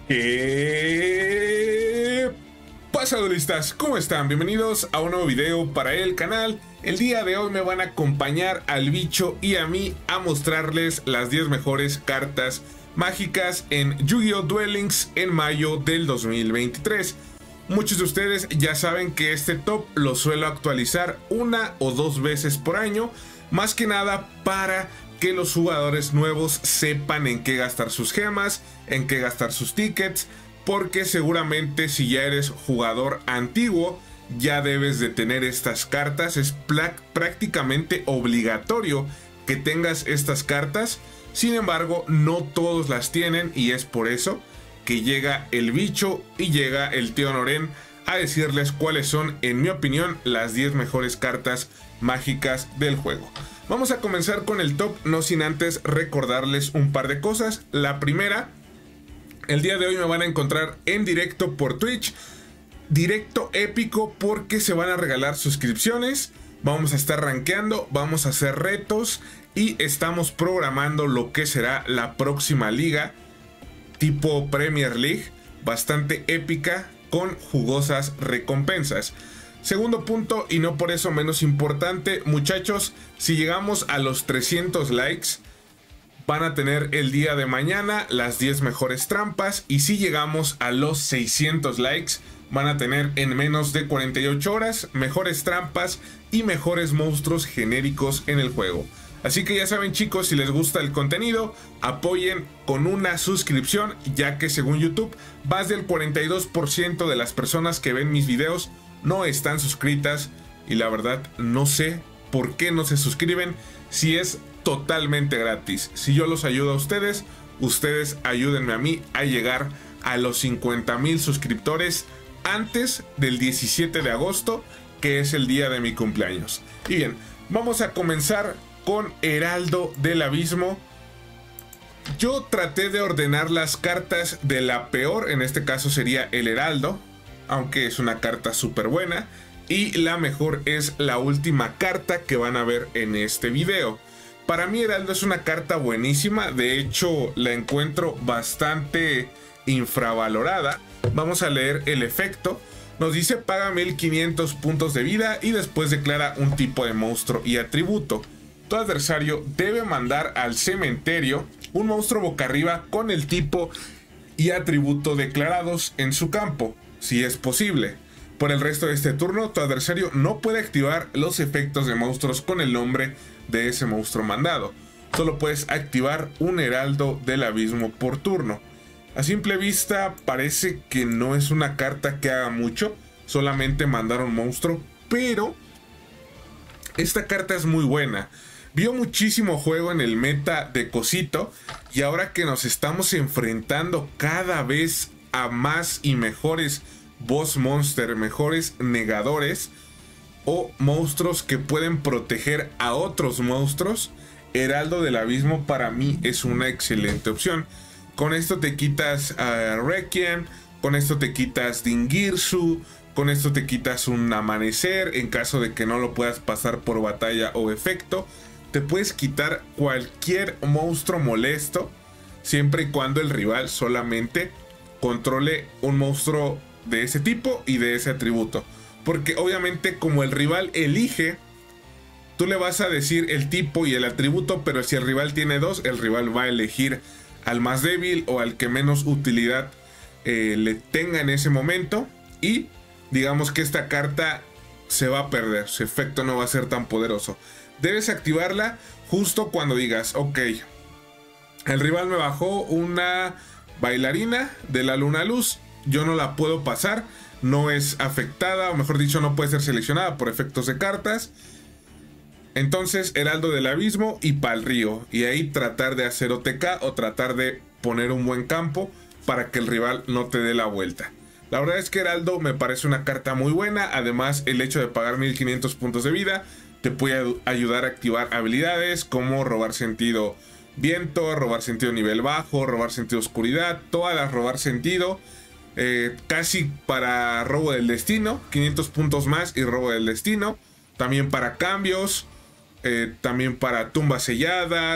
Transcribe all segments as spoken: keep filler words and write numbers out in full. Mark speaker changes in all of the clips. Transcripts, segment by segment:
Speaker 1: ¿Qué pasa, duelistas? ¿Cómo están? Bienvenidos a un nuevo video para el canal. El día de hoy me van a acompañar al bicho y a mí a mostrarles las diez mejores cartas mágicas en Yu-Gi-Oh! Duel Links en mayo del dos mil veintitrés. Muchos de ustedes ya saben que este top lo suelo actualizar una o dos veces por año, más que nada para que los jugadores nuevos sepan en qué gastar sus gemas, en qué gastar sus tickets, porque seguramente si ya eres jugador antiguo ya debes de tener estas cartas. Es prácticamente obligatorio que tengas estas cartas. Sin embargo, no todos las tienen y es por eso que llega el bicho y llega el tío Noren a decirles cuáles son, en mi opinión, las diez mejores cartas mágicas del juego. Vamos a comenzar con el top, no sin antes recordarles un par de cosas. La primera, el día de hoy me van a encontrar en directo por Twitch, directo épico, porque se van a regalar suscripciones, vamos a estar rankeando, vamos a hacer retos y estamos programando lo que será la próxima liga tipo Premier League, bastante épica, con jugosas recompensas. Segundo punto, y no por eso menos importante, muchachos, si llegamos a los trescientos likes, van a tener el día de mañana las diez mejores trampas, y si llegamos a los seiscientos likes, van a tener en menos de cuarenta y ocho horas mejores trampas y mejores monstruos genéricos en el juego. Así que ya saben, chicos, si les gusta el contenido, apoyen con una suscripción, ya que según YouTube, más del cuarenta y dos por ciento de las personas que ven mis videos no están suscritas, y la verdad no sé por qué no se suscriben si es totalmente gratis. Si yo los ayudo a ustedes, ustedes ayúdenme a mí a llegar a los cincuenta mil suscriptores antes del diecisiete de agosto, que es el día de mi cumpleaños. Y bien, vamos a comenzar con Heraldo del Abismo. Yo traté de ordenar las cartas de la peor, en este caso sería el Heraldo, aunque es una carta súper buena, y la mejor es la última carta que van a ver en este video. Para mí Heraldo es una carta buenísima, de hecho la encuentro bastante infravalorada. Vamos a leer el efecto. Nos dice: paga mil quinientos puntos de vida y después declara un tipo de monstruo y atributo. Tu adversario debe mandar al cementerio un monstruo boca arriba con el tipo y atributo declarados en su campo, si es posible. Por el resto de este turno, tu adversario no puede activar los efectos de monstruos con el nombre de ese monstruo mandado. Solo puedes activar un Heraldo del Abismo por turno. A simple vista parece que no es una carta que haga mucho, solamente mandar un monstruo, pero esta carta es muy buena. Vio muchísimo juego en el meta de Cosito, y ahora que nos estamos enfrentando cada vez a más y mejores boss monster, mejores negadores o monstruos que pueden proteger a otros monstruos, Heraldo del Abismo para mí es una excelente opción. Con esto te quitas a Requiem, con esto te quitas Dingirsu, con esto te quitas un Amanecer en caso de que no lo puedas pasar por batalla o efecto. Te puedes quitar cualquier monstruo molesto siempre y cuando el rival solamente controle un monstruo de ese tipo y de ese atributo. Porque obviamente como el rival elige, tú le vas a decir el tipo y el atributo, pero si el rival tiene dos, el rival va a elegir al más débil o al que menos utilidad eh, le tenga en ese momento, y digamos que esta carta se va a perder, su efecto no va a ser tan poderoso. Debes activarla justo cuando digas: ok, el rival me bajó una bailarina de la luna luz, yo no la puedo pasar, no es afectada, o mejor dicho, no puede ser seleccionada por efectos de cartas. Entonces Heraldo del Abismo y pa'l río, y ahí tratar de hacer O T K o tratar de poner un buen campo para que el rival no te dé la vuelta. La verdad es que Heraldo me parece una carta muy buena. Además, el hecho de pagar mil quinientos puntos de vida te puede ayudar a activar habilidades como robar sentido viento, robar sentido nivel bajo, robar sentido oscuridad, todas las robar sentido, eh, casi para robo del destino, quinientos puntos más y robo del destino, también para cambios, eh, también para tumbas selladas,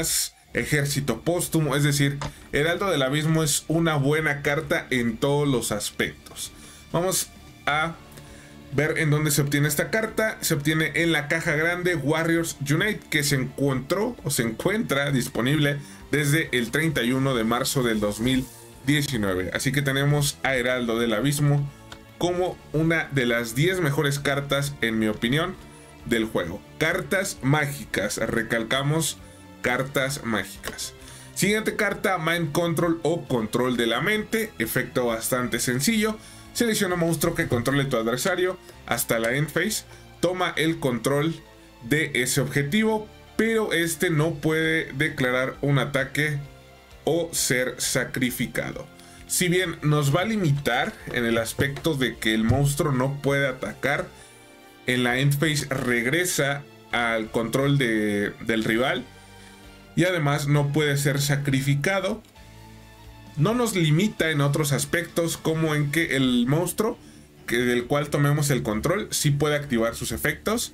Speaker 1: ejército póstumo. Es decir, Heraldo del Abismo es una buena carta en todos los aspectos. Vamos a ver en dónde se obtiene esta carta. Se obtiene en la caja grande Warriors Unite, que se encontró o se encuentra disponible desde el treinta y uno de marzo del dos mil diecinueve. Así que tenemos a Heraldo del Abismo como una de las diez mejores cartas, en mi opinión, del juego. Cartas mágicas, recalcamos, cartas mágicas. Siguiente carta, Mind Control o Control de la Mente. Efecto bastante sencillo. Selecciona un monstruo que controle tu adversario hasta la end phase. Toma el control de ese objetivo, pero este no puede declarar un ataque o ser sacrificado. Si bien nos va a limitar en el aspecto de que el monstruo no puede atacar, en la end phase regresa al control de, del rival y además no puede ser sacrificado. No nos limita en otros aspectos, como en que el monstruo que del cual tomemos el control sí puede activar sus efectos.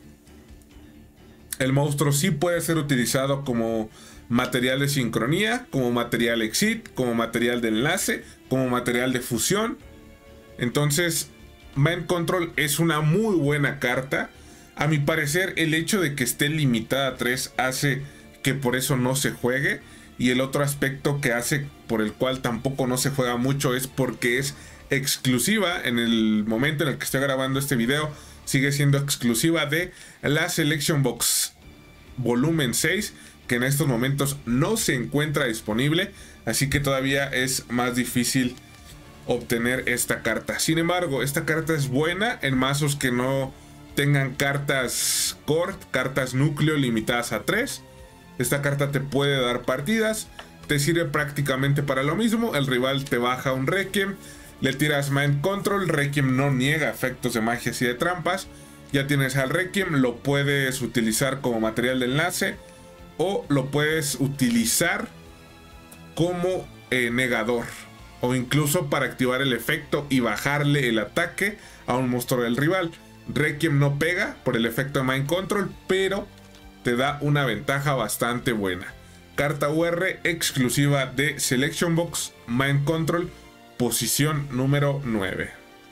Speaker 1: El monstruo sí puede ser utilizado como material de sincronía, como material exit, como material de enlace, como material de fusión. Entonces, Mind Control es una muy buena carta. A mi parecer, el hecho de que esté limitada a tres hace que por eso no se juegue. Y el otro aspecto que hace por el cual tampoco no se juega mucho es porque es exclusiva. En el momento en el que estoy grabando este video, sigue siendo exclusiva de la Selection Box volumen seis, que en estos momentos no se encuentra disponible, así que todavía es más difícil obtener esta carta. Sin embargo, esta carta es buena en mazos que no tengan cartas core, cartas núcleo limitadas a tres. Esta carta te puede dar partidas, te sirve prácticamente para lo mismo. El rival te baja un Requiem, le tiras Mind Control, Requiem no niega efectos de magias y de trampas. Ya tienes al Requiem, lo puedes utilizar como material de enlace o lo puedes utilizar como eh, negador, o incluso para activar el efecto y bajarle el ataque a un monstruo del rival. Requiem no pega por el efecto de Mind Control, pero te da una ventaja bastante buena. Carta U R exclusiva de Selection Box, Mind Control, posición número nueve.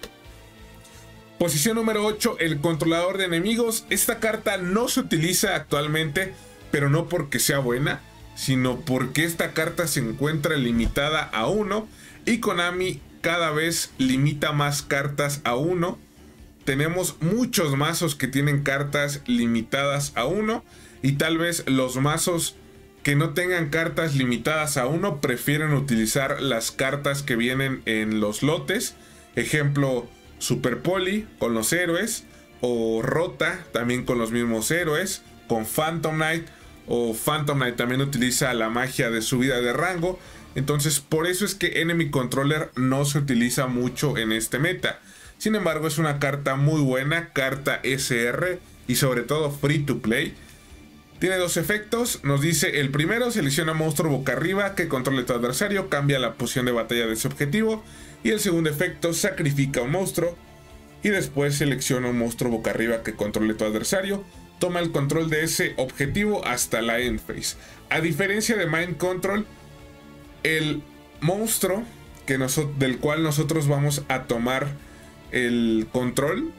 Speaker 1: Posición número ocho, el controlador de enemigos. Esta carta no se utiliza actualmente, pero no porque sea buena, sino porque esta carta se encuentra limitada a uno y Konami cada vez limita más cartas a uno. Tenemos muchos mazos que tienen cartas limitadas a uno y tal vez los mazos que no tengan cartas limitadas a uno prefieren utilizar las cartas que vienen en los lotes. Ejemplo, Super Poli con los héroes, o Rota también con los mismos héroes, con Phantom Knight, o Phantom Knight también utiliza la magia de subida de rango. Entonces por eso es que Enemy Controller no se utiliza mucho en este meta. Sin embargo, es una carta muy buena, carta S R y sobre todo free to play. Tiene dos efectos. Nos dice el primero: selecciona monstruo boca arriba que controle tu adversario, cambia la posición de batalla de ese objetivo. Y el segundo efecto: sacrifica un monstruo y después selecciona un monstruo boca arriba que controle tu adversario, toma el control de ese objetivo hasta la end phase. A diferencia de Mind Control, el monstruo que nosotros, del cual nosotros vamos a tomar el control,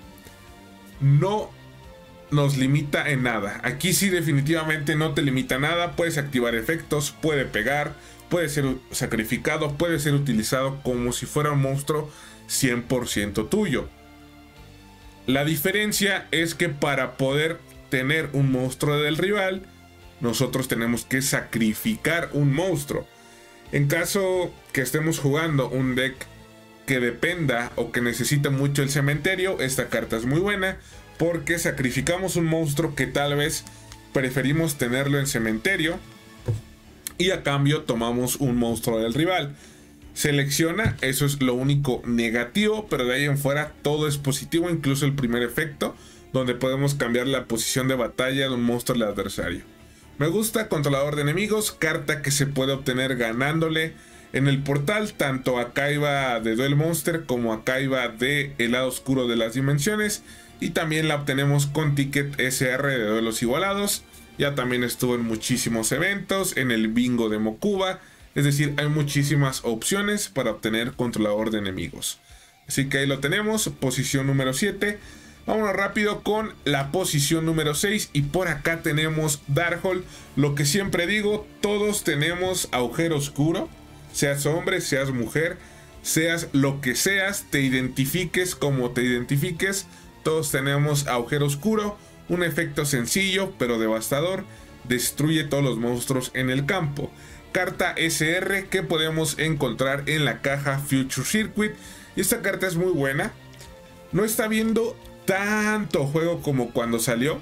Speaker 1: no nos limita en nada. Aquí sí definitivamente no te limita nada. Puedes activar efectos, puede pegar, puede ser sacrificado, puede ser utilizado como si fuera un monstruo cien por ciento tuyo. La diferencia es que para poder tener un monstruo del rival, nosotros tenemos que sacrificar un monstruo. En caso que estemos jugando un deck que dependa o que necesite mucho el cementerio, esta carta es muy buena porque sacrificamos un monstruo que tal vez preferimos tenerlo en cementerio y a cambio tomamos un monstruo del rival. Selecciona, eso es lo único negativo, pero de ahí en fuera todo es positivo, incluso el primer efecto, donde podemos cambiar la posición de batalla de un monstruo del adversario. Me gusta controlador de enemigos, carta que se puede obtener ganándole en el portal tanto a Kaiba de Duel Monster como a Kaiba de El Lado Oscuro de las Dimensiones, y también la obtenemos con ticket S R de duelos igualados. Ya también estuvo en muchísimos eventos, en el bingo de Mokuba. Es decir, hay muchísimas opciones para obtener controlador de enemigos. Así que ahí lo tenemos, posición número siete. Vámonos rápido con la posición número seis. Y por acá tenemos Darkhold. Lo que siempre digo, todos tenemos agujero oscuro. Seas hombre, seas mujer, seas lo que seas, te identifiques como te identifiques. Todos tenemos agujero oscuro. Un efecto sencillo pero devastador. Destruye todos los monstruos en el campo. Carta S R que podemos encontrar en la caja Future Circuit. Y esta carta es muy buena. No está viendo tanto juego como cuando salió,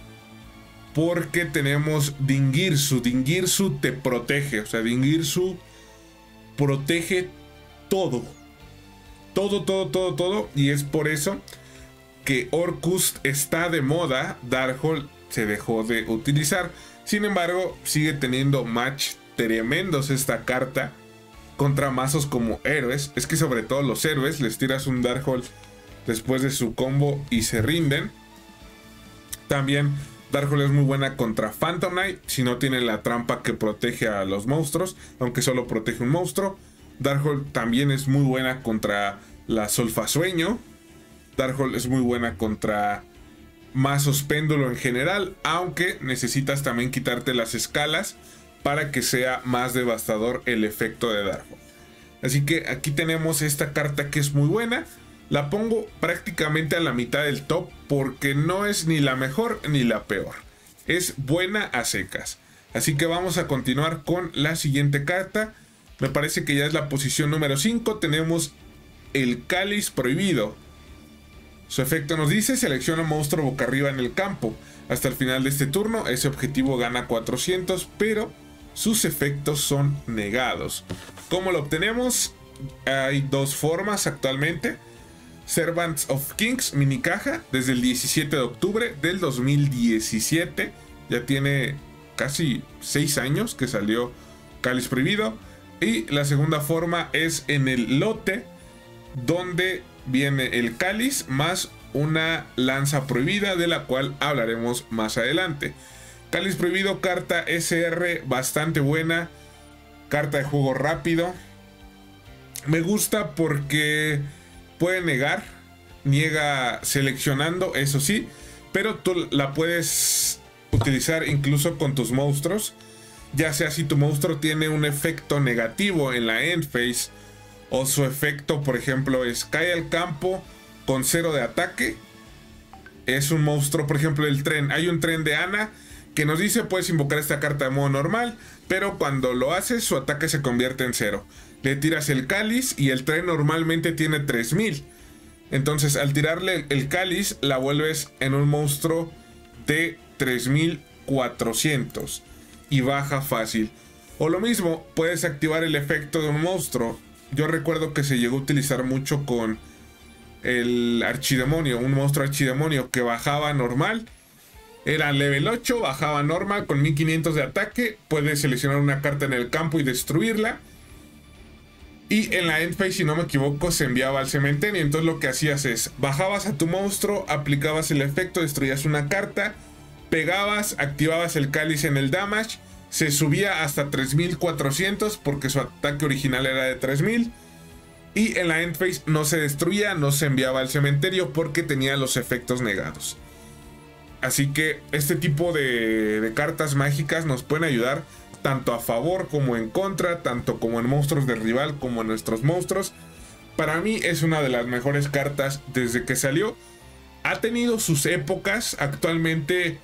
Speaker 1: porque tenemos Dingirsu. Dingirsu te protege, o sea, Dingirsu protege todo. Todo, todo, todo, todo. Y es por eso que Orcust está de moda. Darkhold se dejó de utilizar. Sin embargo, sigue teniendo match tremendos esta carta contra mazos como héroes. Es que sobre todo los héroes les tiras un Darkhold después de su combo y se rinden. También Darkhold es muy buena contra Phantom Knight si no tiene la trampa que protege a los monstruos, aunque solo protege un monstruo. Darkhold también es muy buena contra la Solfasueño. Darkhold es muy buena contra mazos péndulo en general, aunque necesitas también quitarte las escalas para que sea más devastador el efecto de Darkhold. Así que aquí tenemos esta carta que es muy buena. La pongo prácticamente a la mitad del top porque no es ni la mejor ni la peor. Es buena a secas. Así que vamos a continuar con la siguiente carta. Me parece que ya es la posición número cinco. Tenemos el Cáliz Prohibido. Su efecto nos dice: selecciona un monstruo boca arriba en el campo. Hasta el final de este turno ese objetivo gana cuatrocientos, pero sus efectos son negados. ¿Cómo lo obtenemos? Hay dos formas actualmente. Servants of Kings, mini caja, desde el diecisiete de octubre del dos mil diecisiete. Ya tiene casi seis años que salió Cáliz Prohibido. Y la segunda forma es en el lote, donde viene el cáliz más una lanza prohibida, de la cual hablaremos más adelante. Cáliz Prohibido, carta S R bastante buena, carta de juego rápido. Me gusta porque puede negar, niega seleccionando, eso sí, pero tú la puedes utilizar incluso con tus monstruos, ya sea si tu monstruo tiene un efecto negativo en la end phase, o su efecto, por ejemplo, es cae al campo con cero de ataque. Es un monstruo, por ejemplo, el tren. Hay un tren de Ana que nos dice: puedes invocar esta carta de modo normal, pero cuando lo haces su ataque se convierte en cero. Le tiras el cáliz y el tren normalmente tiene tres mil. Entonces al tirarle el cáliz la vuelves en un monstruo de tres mil cuatrocientos y baja fácil. O lo mismo, puedes activar el efecto de un monstruo. Yo recuerdo que se llegó a utilizar mucho con el archidemonio, un monstruo archidemonio que bajaba normal. Era level ocho, bajaba normal con mil quinientos de ataque. Puedes seleccionar una carta en el campo y destruirla. Y en la end phase, si no me equivoco, se enviaba al cementerio. Entonces lo que hacías es, bajabas a tu monstruo, aplicabas el efecto, destruías una carta, pegabas, activabas el cáliz en el damage, se subía hasta tres mil cuatrocientos porque su ataque original era de tres mil. Y en la end phase no se destruía, no se enviaba al cementerio porque tenía los efectos negados. Así que este tipo de, de cartas mágicas nos pueden ayudar tanto a favor como en contra, tanto como en monstruos de rival como en nuestros monstruos. Para mí es una de las mejores cartas desde que salió. Ha tenido sus épocas, actualmente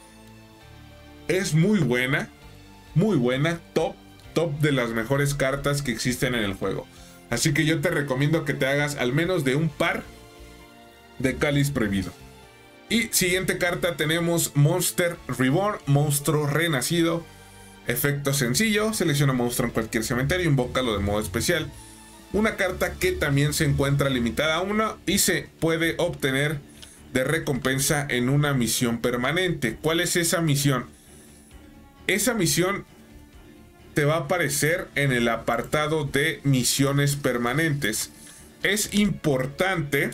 Speaker 1: es muy buena, muy buena, top, top de las mejores cartas que existen en el juego. Así que yo te recomiendo que te hagas al menos de un par de Cáliz Prohibido. Y siguiente carta tenemos Monster Reborn, monstruo renacido. Efecto sencillo, selecciona monstruo en cualquier cementerio, invócalo de modo especial. Una carta que también se encuentra limitada a una y se puede obtener de recompensa en una misión permanente. ¿Cuál es esa misión? Esa misión te va a aparecer en el apartado de misiones permanentes. Es importante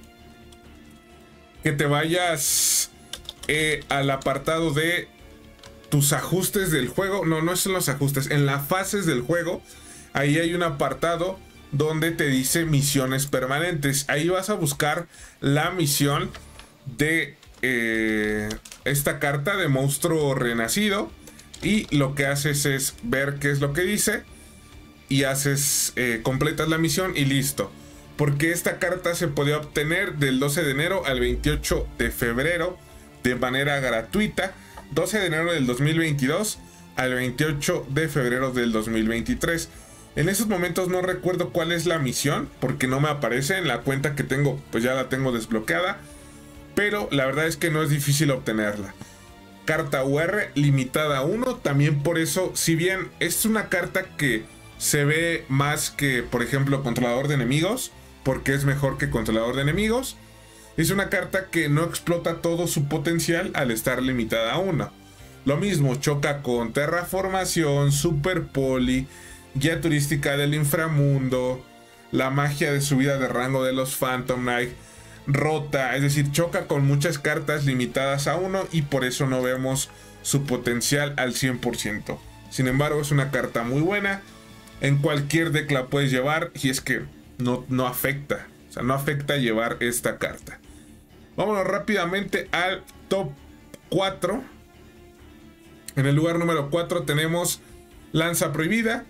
Speaker 1: que te vayas eh, al apartado de tus ajustes del juego. No, no son los ajustes. En las fases del juego, ahí hay un apartado donde te dice misiones permanentes. Ahí vas a buscar la misión de eh, esta carta de monstruo renacido. Y lo que haces es ver qué es lo que dice. Y haces, eh, completas la misión y listo. Porque esta carta se podía obtener del doce de enero al veintiocho de febrero de manera gratuita. doce de enero del dos mil veintidós al veintiocho de febrero del dos mil veintitrés. En esos momentos no recuerdo cuál es la misión, porque no me aparece en la cuenta que tengo, pues ya la tengo desbloqueada. Pero la verdad es que no es difícil obtenerla. Carta U R limitada a uno, también por eso, si bien es una carta que se ve más que, por ejemplo, controlador de enemigos, porque es mejor que controlador de enemigos, es una carta que no explota todo su potencial al estar limitada a uno. Lo mismo choca con terraformación, super poli, guía turística del inframundo, la magia de subida de rango de los Phantom Knight, rota, es decir, choca con muchas cartas limitadas a uno y por eso no vemos su potencial al cien por ciento. Sin embargo, es una carta muy buena, en cualquier deck la puedes llevar y es que no, no afecta, o sea, no afecta llevar esta carta. Vámonos rápidamente al top cuatro. En el lugar número cuatro tenemos Lanza Prohibida.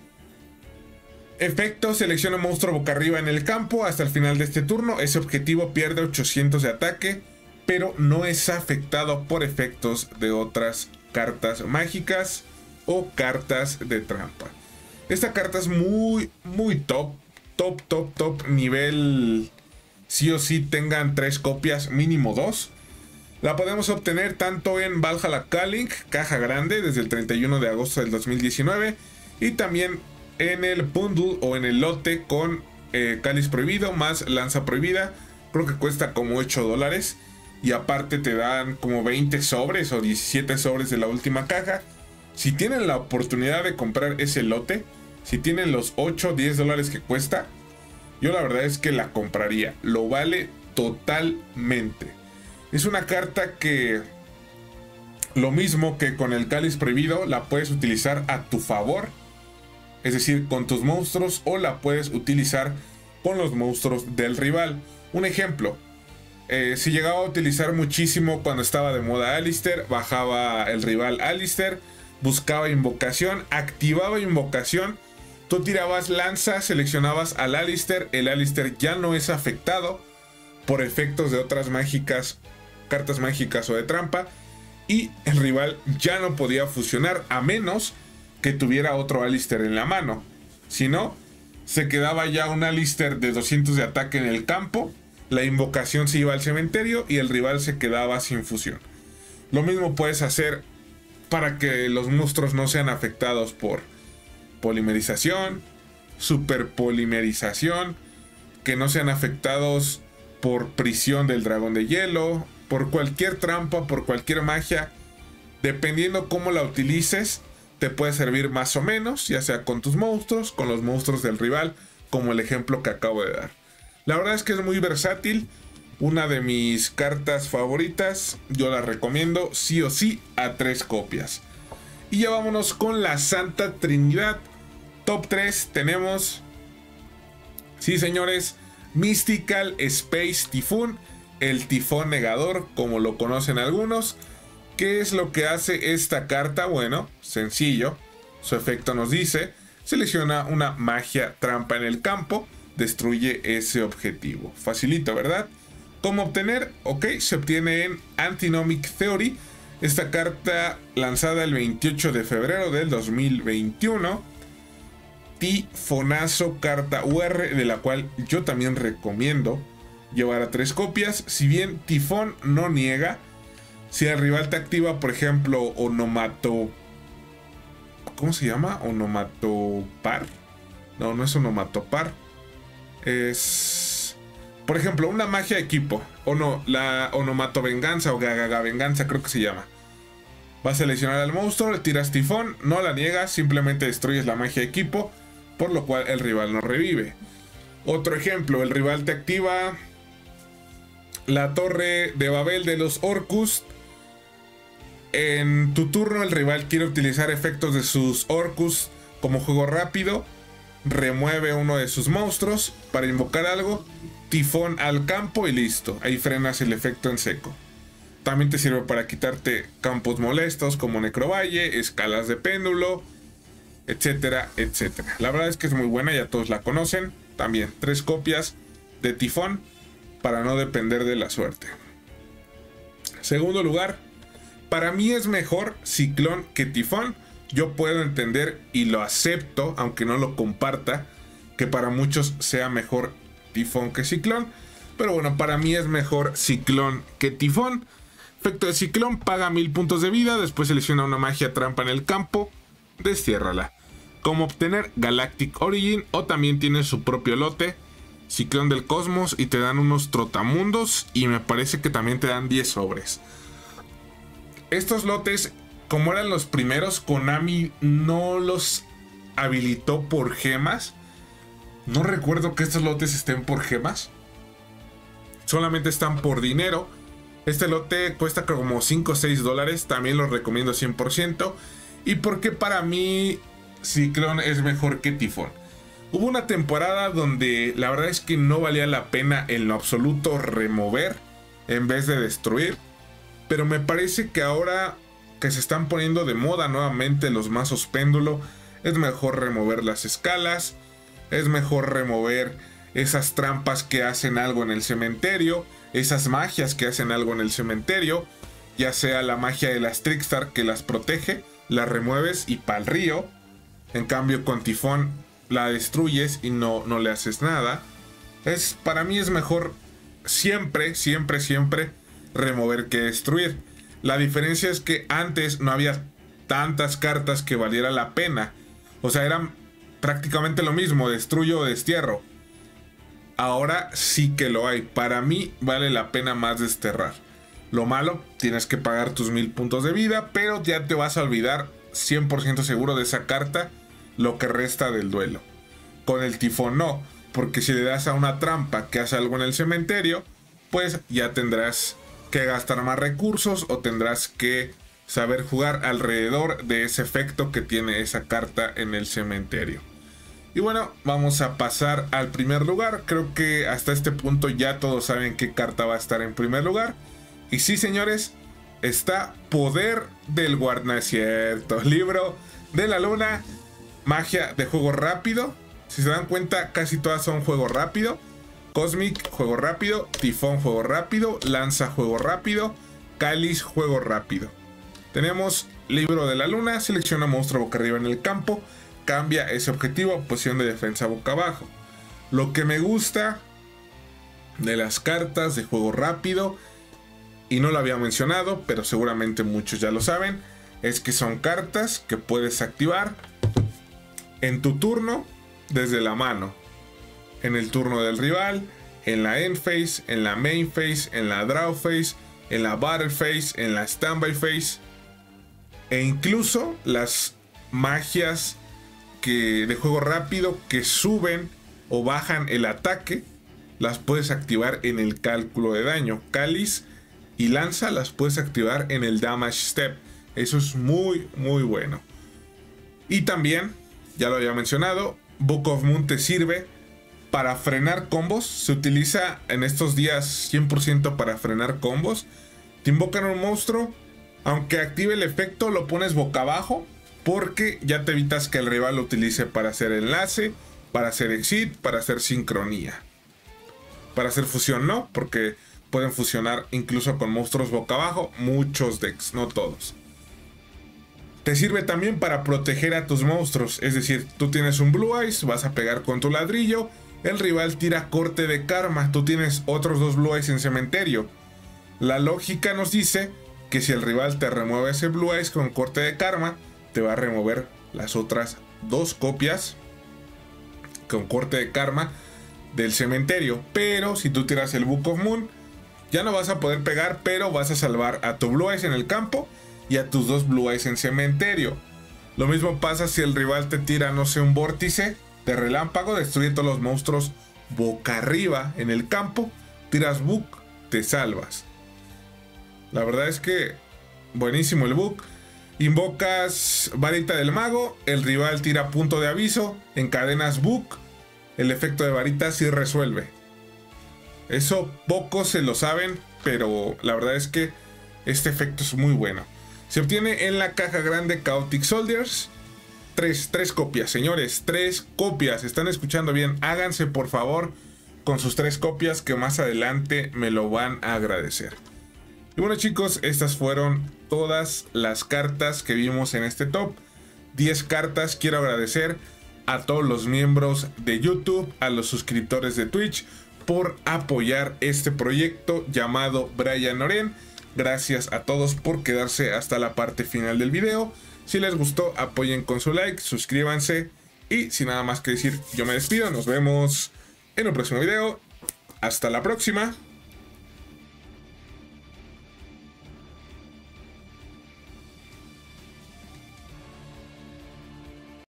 Speaker 1: Efecto, selecciona un monstruo boca arriba en el campo hasta el final de este turno. Ese objetivo pierde ochocientos de ataque, pero no es afectado por efectos de otras cartas mágicas o cartas de trampa. Esta carta es muy, muy top, top, top, top, nivel sí o sí tengan tres copias, mínimo dos. La podemos obtener tanto en Valhalla Calling, caja grande, desde el treinta y uno de agosto del dos mil diecinueve, y también en el bundle o en el lote con eh, Cáliz Prohibido más Lanza Prohibida. Creo que cuesta como ocho dólares. Y aparte te dan como veinte sobres o diecisiete sobres de la última caja. Si tienen la oportunidad de comprar ese lote, si tienen los ocho o diez dólares que cuesta, yo la verdad es que la compraría. Lo vale totalmente. Es una carta que, lo mismo que con el Cáliz Prohibido, la puedes utilizar a tu favor. Es decir, con tus monstruos, o la puedes utilizar con los monstruos del rival. Un ejemplo, eh, si llegaba a utilizar muchísimo cuando estaba de moda Alistair, bajaba el rival Alistair, buscaba invocación, activaba invocación, tú tirabas lanza, seleccionabas al Alistair, el Alistair ya no es afectado por efectos de otras mágicas, cartas mágicas o de trampa, y el rival ya no podía fusionar a menos que tuviera otro Alistair en la mano. Si no, se quedaba ya un Alistair de doscientos de ataque en el campo, la invocación se iba al cementerio y el rival se quedaba sin fusión. Lo mismo puedes hacer para que los monstruos no sean afectados por polimerización, superpolimerización, que no sean afectados por prisión del dragón de hielo, por cualquier trampa, por cualquier magia. Dependiendo cómo la utilices, te puede servir más o menos, ya sea con tus monstruos, con los monstruos del rival, como el ejemplo que acabo de dar. La verdad es que es muy versátil, una de mis cartas favoritas, yo la recomiendo sí o sí a tres copias. Y ya vámonos con la Santa Trinidad. Top tres tenemos, sí señores, Mystical Space Typhoon, el tifón negador, como lo conocen algunos. ¿Qué es lo que hace esta carta? Bueno, sencillo. Su efecto nos dice: selecciona una magia trampa en el campo, destruye ese objetivo. Facilito, ¿verdad? ¿Cómo obtener? Ok, se obtiene en Antinomic Theory. Esta carta lanzada el veintiocho de febrero del dos mil veintiuno. Tifonazo, carta U R, de la cual yo también recomiendo llevar a tres copias. Si bien Tifón no niega, si el rival te activa, por ejemplo, Onomato... ¿Cómo se llama? Onomatopar. No, no es Onomatopar. Es... Por ejemplo, una magia de equipo. O no, la Onomato Venganza o Gagaga Venganza, creo que se llama. Vas a seleccionar al monstruo, le tiras Tifón, no la niegas, simplemente destruyes la magia de equipo, por lo cual el rival no revive. Otro ejemplo, el rival te activa la Torre de Babel de los Orcus. en tu turno el rival quiere utilizar efectos de sus Orcus como juego rápido, remueve uno de sus monstruos para invocar algo, tifón al campo y listo, ahí frenas el efecto en seco. También te sirve para quitarte campos molestos como Necrovalle, escalas de péndulo, etcétera, etcétera. La verdad es que es muy buena, ya todos la conocen. También tres copias de tifón para no depender de la suerte. Segundo lugar, para mí es mejor Ciclón que Tifón. Yo puedo entender y lo acepto, aunque no lo comparta, que para muchos sea mejor Tifón que Ciclón. Pero bueno, para mí es mejor Ciclón que Tifón. Efecto de Ciclón, paga mil puntos de vida, después selecciona una magia trampa en el campo, destiérrala. Como obtener Galactic Origin, o también tiene su propio lote, Ciclón del Cosmos, y te dan unos trotamundos, y me parece que también te dan diez sobres. Estos lotes, como eran los primeros, Konami no los habilitó por gemas. No recuerdo que estos lotes estén por gemas. Solamente están por dinero. Este lote cuesta como cinco o seis dólares. También lo recomiendo cien por ciento. Y porque para mí Ciclón es mejor que Tifón. Hubo una temporada donde la verdad es que no valía la pena en lo absoluto remover en vez de destruir. Pero me parece que ahora que se están poniendo de moda nuevamente los mazos péndulo, es mejor remover las escalas, es mejor remover esas trampas que hacen algo en el cementerio, esas magias que hacen algo en el cementerio, ya sea la magia de las Trickstar que las protege, las remueves y pa'l río. En cambio con Tifón la destruyes y no, no le haces nada. Es, para mí es mejor siempre, siempre, siempre remover que destruir. La diferencia es que antes no había tantas cartas que valiera la pena. O sea, eran prácticamente lo mismo, destruyo o destierro. Ahora sí que lo hay. Para mí vale la pena más desterrar. Lo malo, tienes que pagar tus mil puntos de vida, pero ya te vas a olvidar cien por ciento seguro de esa carta lo que resta del duelo. Con el Tifón no, porque si le das a una trampa que hace algo en el cementerio, pues ya tendrás que gastar más recursos o tendrás que saber jugar alrededor de ese efecto que tiene esa carta en el cementerio. Y bueno, vamos a pasar al primer lugar. Creo que hasta este punto ya todos saben qué carta va a estar en primer lugar. Y sí, señores, está Poder del Guardián, cierto, Libro de la Luna, magia de juego rápido. Si se dan cuenta, casi todas son juego rápido. Cosmic, juego rápido. Tifón, juego rápido. Lanza, juego rápido. Cáliz, juego rápido. Tenemos Libro de la Luna. Selecciona monstruo boca arriba en el campo. Cambia ese objetivo a posición de defensa boca abajo. Lo que me gusta de las cartas de juego rápido, y no lo había mencionado, pero seguramente muchos ya lo saben, es que son cartas que puedes activar en tu turno desde la mano, en el turno del rival, en la end phase, en la main phase, en la draw phase, en la battle phase, en la standby phase, e incluso las magias que de juego rápido que suben o bajan el ataque las puedes activar en el cálculo de daño. Cáliz y Lanza las puedes activar en el damage step. Eso es muy muy bueno. Y también, ya lo había mencionado, Book of Moon te sirve para frenar combos. Se utiliza en estos días cien por ciento para frenar combos. Te invocan un monstruo, aunque active el efecto lo pones boca abajo, porque ya te evitas que el rival lo utilice para hacer enlace, para hacer exit, para hacer sincronía. Para hacer fusión no, porque pueden fusionar incluso con monstruos boca abajo, muchos decks, no todos. Te sirve también para proteger a tus monstruos, es decir, tú tienes un Blue Eyes, vas a pegar con tu ladrillo, el rival tira corte de karma, tú tienes otros dos Blue Eyes en cementerio. La lógica nos dice que si el rival te remueve ese Blue Eyes con corte de karma, te va a remover las otras dos copias con corte de karma del cementerio. Pero si tú tiras el Book of Moon, ya no vas a poder pegar, pero vas a salvar a tu Blue Eyes en el campo y a tus dos Blue Eyes en cementerio. Lo mismo pasa si el rival te tira, no sé, un vórtice de relámpago, destruye todos los monstruos boca arriba en el campo, tiras Book, te salvas. La verdad es que buenísimo el bug. Invocas varita del mago, el rival tira punto de aviso, encadenas bug, el efecto de varita sí resuelve. Eso pocos se lo saben, pero la verdad es que este efecto es muy bueno. Se obtiene en la caja grande Chaotic Soldiers. Tres, tres copias, señores, tres copias. ¿Están escuchando bien? Háganse por favor con sus tres copias, que más adelante me lo van a agradecer. Y bueno, chicos, estas fueron todas las cartas que vimos en este top. diez cartas. Quiero agradecer a todos los miembros de YouTube, a los suscriptores de Twitch, por apoyar este proyecto llamado Brian Oren. Gracias a todos por quedarse hasta la parte final del video. Si les gustó, apoyen con su like, suscríbanse. Y sin nada más que decir, yo me despido. Nos vemos en un próximo video. Hasta la próxima.